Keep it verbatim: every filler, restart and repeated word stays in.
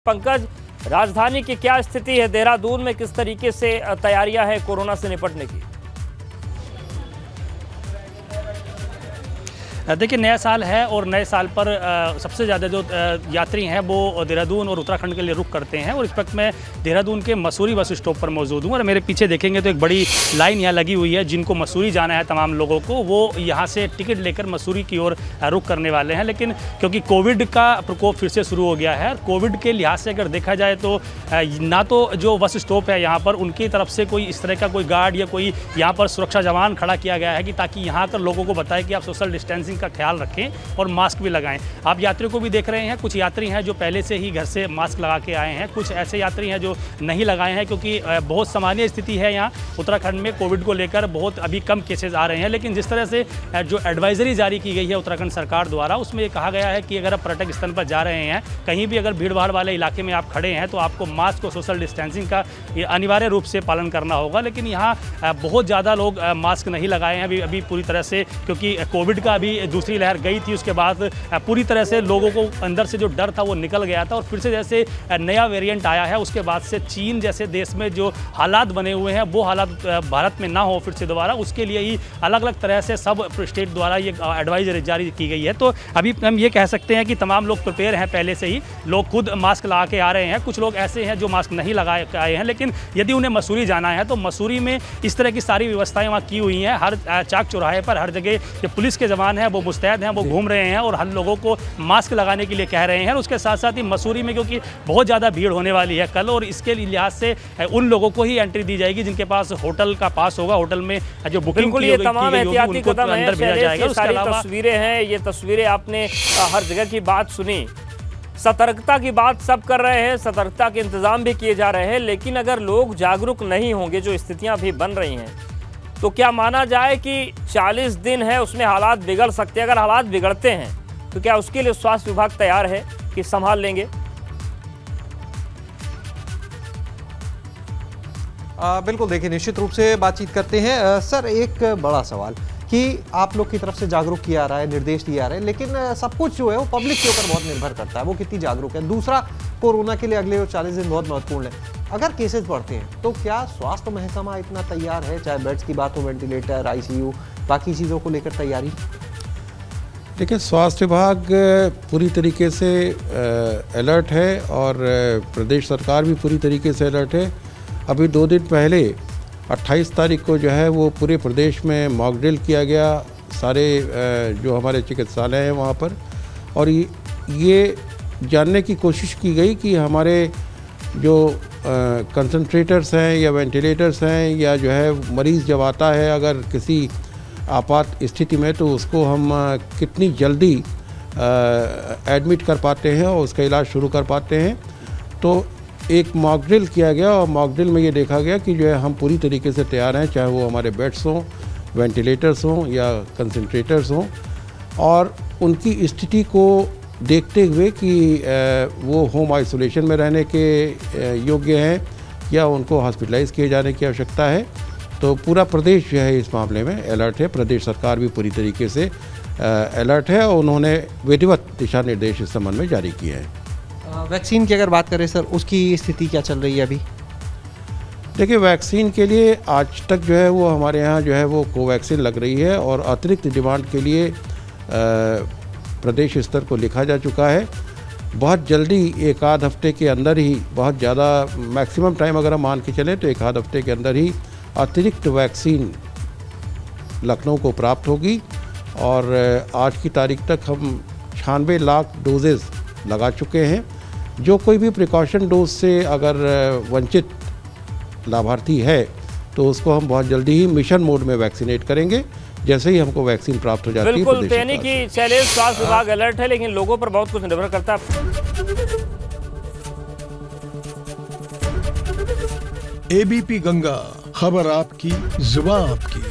पंकज, राजधानी की क्या स्थिति है? देहरादून में किस तरीके से तैयारियां हैं कोरोना से निपटने की? देखिए, नया साल है और नए साल पर सबसे ज़्यादा जो यात्री हैं वो देहरादून और उत्तराखंड के लिए रुख करते हैं। और इस वक्त मैं देहरादून के मसूरी बस स्टॉप पर मौजूद हूँ और मेरे पीछे देखेंगे तो एक बड़ी लाइन यहाँ लगी हुई है। जिनको मसूरी जाना है तमाम लोगों को, वो यहाँ से टिकट लेकर मसूरी की ओर रुख करने वाले हैं। लेकिन क्योंकि कोविड का प्रकोप फिर से शुरू हो गया है, कोविड के लिहाज से अगर देखा जाए तो ना तो जो बस स्टॉप है यहाँ पर उनकी तरफ से कोई इस तरह का कोई गार्ड या कोई यहाँ पर सुरक्षा जवान खड़ा किया गया है कि ताकि यहाँ कर लोगों को बताए कि आप सोशल डिस्टेंसिंग का ख्याल रखें और मास्क भी लगाएं। आप यात्रियों को भी देख रहे हैं, कुछ यात्री हैं जो पहले से ही घर से मास्क लगा के आए हैं, कुछ ऐसे यात्री हैं जो नहीं लगाए हैं क्योंकि बहुत सामान्य स्थिति है यहाँ उत्तराखंड में। कोविड को लेकर बहुत अभी कम केसेस आ रहे हैं, लेकिन जिस तरह से जो एडवाइजरी जारी की गई है उत्तराखंड सरकार द्वारा, उसमें ये कहा गया है कि अगर आप पर्यटक स्थल पर जा रहे हैं, कहीं भी अगर भीड़ भाड़ वाले इलाके में आप खड़े हैं तो आपको मास्क और सोशल डिस्टेंसिंग का अनिवार्य रूप से पालन करना होगा। लेकिन यहाँ बहुत ज़्यादा लोग मास्क नहीं लगाए हैं अभी अभी पूरी तरह से, क्योंकि कोविड का अभी दूसरी लहर गई थी, उसके बाद पूरी तरह से लोगों को अंदर से जो डर था वो निकल गया था। और फिर से जैसे नया वेरिएंट आया है, उसके बाद से चीन जैसे देश में जो हालात बने हुए हैं वो हालात भारत में ना हो फिर से दोबारा, उसके लिए ही अलग अलग तरह से सब स्टेट द्वारा ये एडवाइजरी जारी की गई है। तो अभी हम ये कह सकते हैं कि तमाम लोग प्रिपेयर हैं पहले से ही, लोग खुद मास्क लगा के आ रहे हैं। कुछ लोग ऐसे हैं जो मास्क नहीं लगाए आए हैं, लेकिन यदि उन्हें मसूरी जाना है तो मसूरी में इस तरह की सारी व्यवस्थाएं वहाँ की हुई हैं। हर चाक चौराहे पर हर जगह जो पुलिस के जवान हैं वो मुस्तैद हैं, वो घूम रहे हैं और हर लोगों को मास्क लगाने के लिए कह रहे हैं। उसके साथ साथ ही मसूरी में क्योंकि बहुत ज़्यादा भीड़ होने वाली है कल, और इसके लिहाज से उन लोगों को ही एंट्री दी जाएगी जिनके पास होटल का पास होगा, होटल में जो बुकिंग की होगी तमाम एहतियाती कदम अंदर भेजा जाएगा। उसके अलावा तस्वीरें हैं, ये तस्वीरें आपने हर जगह की बात सुनी, सतर्कता की बात सब कर रहे हैं, सतर्कता के इंतजाम भी किए जा रहे हैं। लेकिन अगर लोग जागरूक नहीं होंगे, जो स्थितियां भी बन रही हैं, तो क्या माना जाए कि चालीस दिन है उसमें हालात बिगड़ सकते हैं? अगर हालात बिगड़ते हैं तो क्या उसके लिए स्वास्थ्य विभाग तैयार है कि संभाल लेंगे? आ, बिल्कुल, देखिए निश्चित रूप से बातचीत करते हैं। आ, सर, एक बड़ा सवाल कि आप लोग की तरफ से जागरूक किया रहा है, निर्देश दिया रहा है, लेकिन सब कुछ जो है वो पब्लिक के ऊपर बहुत निर्भर करता है, वो कितनी जागरूक है। दूसरा, कोरोना के लिए अगले चालीस दिन बहुत महत्वपूर्ण है। अगर केसेस बढ़ते हैं तो क्या स्वास्थ्य महकमा इतना तैयार है, चाहे बेड्स की बात हो, वेंटिलेटर, आईसीयू, बाकी चीज़ों को लेकर तैयारी? देखिए, स्वास्थ्य विभाग पूरी तरीके से अलर्ट है और प्रदेश सरकार भी पूरी तरीके से अलर्ट है। अभी दो दिन पहले अट्ठाईस तारीख को जो है वो पूरे प्रदेश में मॉक ड्रिल किया गया, सारे जो हमारे चिकित्सालय हैं वहाँ पर, और ये जानने की कोशिश की गई कि हमारे जो कंसंट्रेटर्स हैं या वेंटिलेटर्स हैं, या जो है मरीज़ जब आता है अगर किसी आपात स्थिति में, तो उसको हम कितनी जल्दी एडमिट कर पाते हैं और उसका इलाज शुरू कर पाते हैं। तो एक मॉक ड्रिल किया गया और मॉक ड्रिल में ये देखा गया कि जो है हम पूरी तरीके से तैयार हैं, चाहे वो हमारे बेड्स हों, वेंटिलेटर्स हों या कंसंट्रेटर्स हों, और उनकी स्थिति को देखते हुए कि वो होम आइसोलेशन में रहने के योग्य हैं या उनको हॉस्पिटलाइज किए जाने की आवश्यकता है। तो पूरा प्रदेश जो है इस मामले में अलर्ट है। प्रदेश सरकार भी पूरी तरीके से अलर्ट है और उन्होंने विधिवत दिशा निर्देश इस संबंध में जारी किए हैं। वैक्सीन की अगर बात करें सर, उसकी स्थिति क्या चल रही है अभी? देखिए, वैक्सीन के लिए आज तक जो है वो हमारे यहाँ जो है वो कोवैक्सीन लग रही है और अतिरिक्त डिमांड के लिए प्रदेश स्तर को लिखा जा चुका है। बहुत जल्दी, एक आध हफ्ते के अंदर ही, बहुत ज़्यादा मैक्सिमम टाइम अगर हम मान के चलें तो एक आध हफ्ते के अंदर ही अतिरिक्त वैक्सीन लखनऊ को प्राप्त होगी। और आज की तारीख तक हम छियानवे लाख डोजेज़ लगा चुके हैं। जो कोई भी प्रिकॉशन डोज से अगर वंचित लाभार्थी है तो उसको हम बहुत जल्दी ही मिशन मोड में वैक्सीनेट करेंगे, जैसे ही हमको वैक्सीन प्राप्त हो जाती है। बिल्कुल, यानी कि चलिए स्वास्थ्य विभाग अलर्ट है, लेकिन लोगों पर बहुत कुछ निर्भर करता है। एबीपी गंगा, खबर आपकी, जुबान आपकी।